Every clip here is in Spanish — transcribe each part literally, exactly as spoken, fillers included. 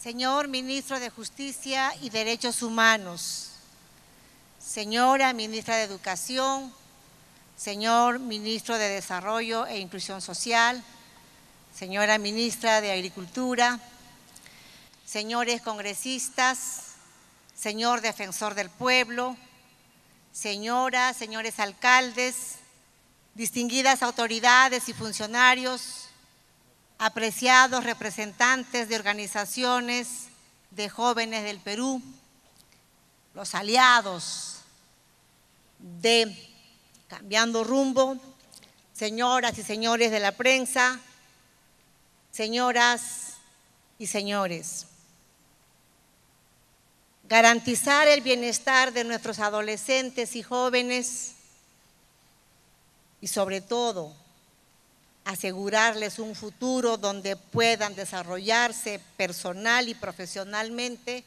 Señor Ministro de Justicia y Derechos Humanos, señora Ministra de Educación, señor Ministro de Desarrollo e Inclusión Social, señora Ministra de Agricultura, señores congresistas, señor Defensor del Pueblo, señoras, señores alcaldes, distinguidas autoridades y funcionarios, apreciados representantes de organizaciones de jóvenes del Perú, los aliados de Cambiando Rumbo, señoras y señores de la prensa, señoras y señores. Garantizar el bienestar de nuestros adolescentes y jóvenes y sobre todo asegurarles un futuro donde puedan desarrollarse personal y profesionalmente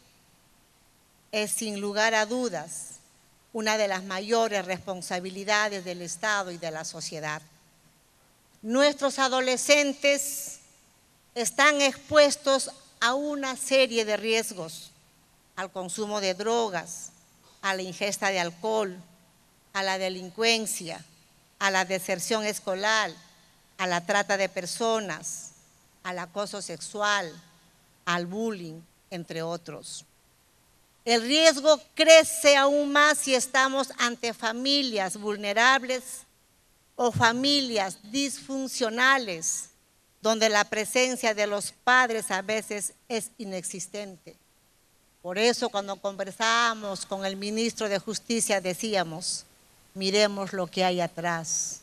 es sin lugar a dudas una de las mayores responsabilidades del Estado y de la sociedad. Nuestros adolescentes están expuestos a una serie de riesgos, al consumo de drogas, a la ingesta de alcohol, a la delincuencia, a la deserción escolar, a la trata de personas, al acoso sexual, al bullying, entre otros. El riesgo crece aún más si estamos ante familias vulnerables o familias disfuncionales, donde la presencia de los padres a veces es inexistente. Por eso cuando conversábamos con el ministro de Justicia decíamos, miremos lo que hay atrás.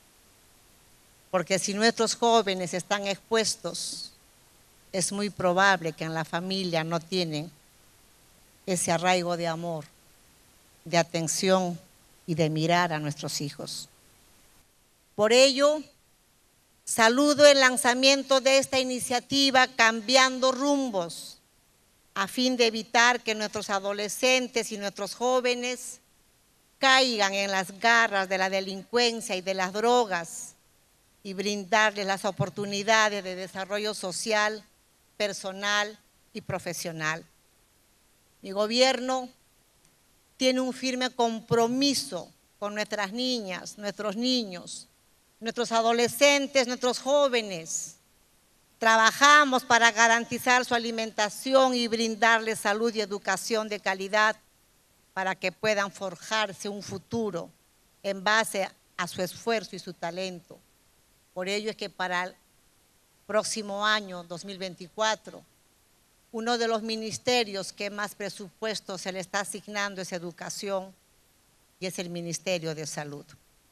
Porque si nuestros jóvenes están expuestos, es muy probable que en la familia no tienen ese arraigo de amor, de atención y de mirar a nuestros hijos. Por ello, saludo el lanzamiento de esta iniciativa Cambiando Rumbos, a fin de evitar que nuestros adolescentes y nuestros jóvenes caigan en las garras de la delincuencia y de las drogas, y brindarles las oportunidades de desarrollo social, personal y profesional. Mi gobierno tiene un firme compromiso con nuestras niñas, nuestros niños, nuestros adolescentes, nuestros jóvenes. Trabajamos para garantizar su alimentación y brindarles salud y educación de calidad para que puedan forjarse un futuro en base a su esfuerzo y su talento. Por ello es que para el próximo año, dos mil veinticuatro, uno de los ministerios que más presupuesto se le está asignando es educación y es el Ministerio de Salud.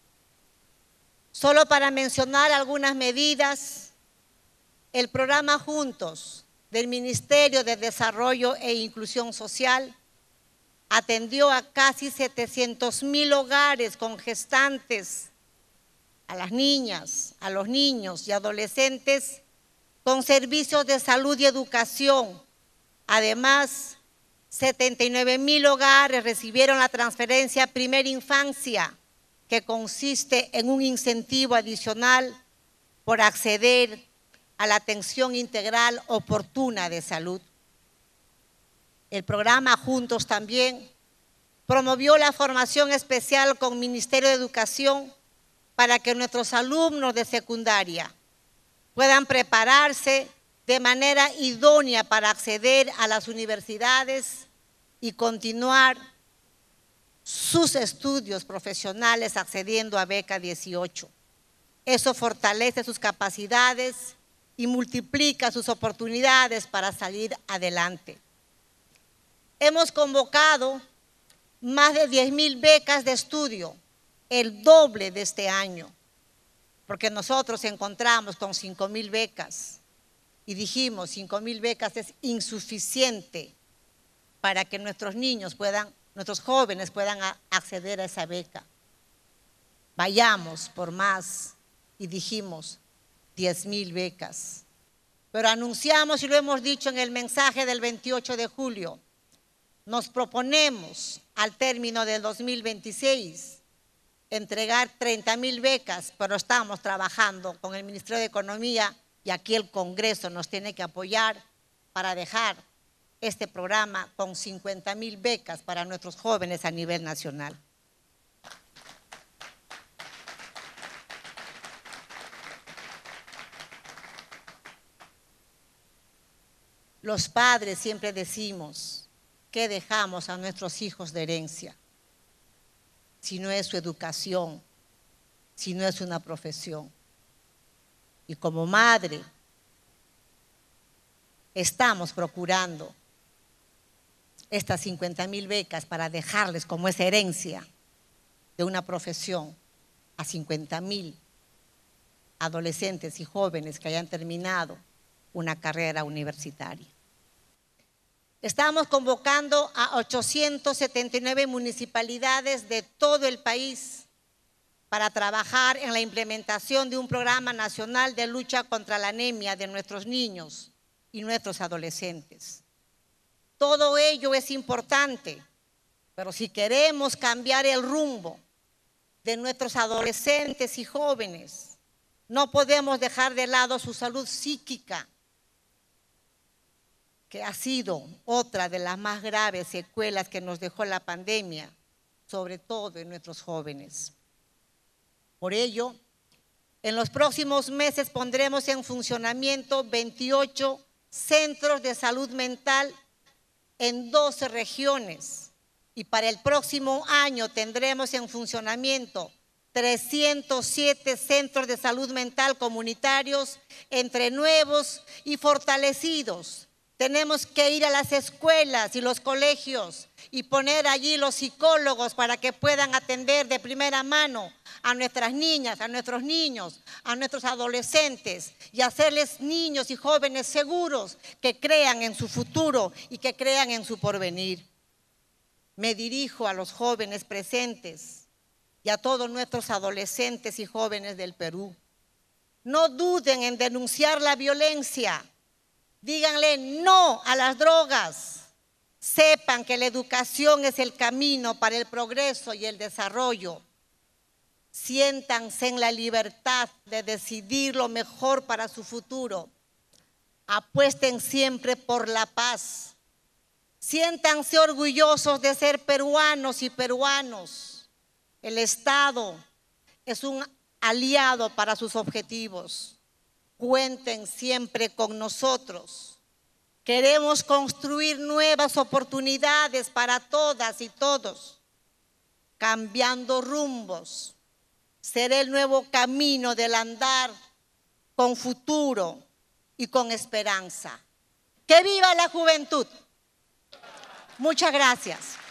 Solo para mencionar algunas medidas, el programa Juntos del Ministerio de Desarrollo e Inclusión Social atendió a casi setecientos mil hogares con gestantes, a las niñas, a los niños y adolescentes con servicios de salud y educación. Además, setenta y nueve mil hogares recibieron la transferencia Primera Infancia, que consiste en un incentivo adicional por acceder a la atención integral oportuna de salud. El programa Juntos también promovió la formación especial con Ministerio de Educación para que nuestros alumnos de secundaria puedan prepararse de manera idónea para acceder a las universidades y continuar sus estudios profesionales accediendo a beca dieciocho. Eso fortalece sus capacidades y multiplica sus oportunidades para salir adelante. Hemos convocado más de diez mil becas de estudio, el doble de este año, porque nosotros encontramos con cinco mil becas y dijimos cinco mil becas es insuficiente para que nuestros niños puedan, nuestros jóvenes puedan acceder a esa beca. Vayamos por más y dijimos diez mil becas. Pero anunciamos y lo hemos dicho en el mensaje del veintiocho de julio, nos proponemos al término del dos mil veintiséis entregar treinta mil becas, pero estamos trabajando con el Ministerio de Economía y aquí el Congreso nos tiene que apoyar para dejar este programa con cincuenta mil becas para nuestros jóvenes a nivel nacional. Los padres siempre decimos, ¿qué dejamos a nuestros hijos de herencia? Si no es su educación, si no es una profesión. Y como madre, estamos procurando estas cincuenta mil becas para dejarles como esa herencia de una profesión a cincuenta mil adolescentes y jóvenes que hayan terminado una carrera universitaria. Estamos convocando a ochocientas setenta y nueve municipalidades de todo el país para trabajar en la implementación de un programa nacional de lucha contra la anemia de nuestros niños y nuestros adolescentes. Todo ello es importante, pero si queremos cambiar el rumbo de nuestros adolescentes y jóvenes, no podemos dejar de lado su salud psíquica, que ha sido otra de las más graves secuelas que nos dejó la pandemia, sobre todo en nuestros jóvenes. Por ello, en los próximos meses pondremos en funcionamiento veintiocho centros de salud mental en doce regiones y para el próximo año tendremos en funcionamiento trescientos siete centros de salud mental comunitarios entre nuevos y fortalecidos. Tenemos que ir a las escuelas y los colegios y poner allí los psicólogos para que puedan atender de primera mano a nuestras niñas, a nuestros niños, a nuestros adolescentes y hacerles niños y jóvenes seguros que crean en su futuro y que crean en su porvenir. Me dirijo a los jóvenes presentes y a todos nuestros adolescentes y jóvenes del Perú. No duden en denunciar la violencia. Díganle no a las drogas. Sepan que la educación es el camino para el progreso y el desarrollo. Siéntanse en la libertad de decidir lo mejor para su futuro. Apuesten siempre por la paz. Siéntanse orgullosos de ser peruanos y peruanos. El Estado es un aliado para sus objetivos. Cuenten siempre con nosotros. Queremos construir nuevas oportunidades para todas y todos, cambiando rumbos. Será el nuevo camino del andar con futuro y con esperanza. ¡Que viva la juventud! Muchas gracias.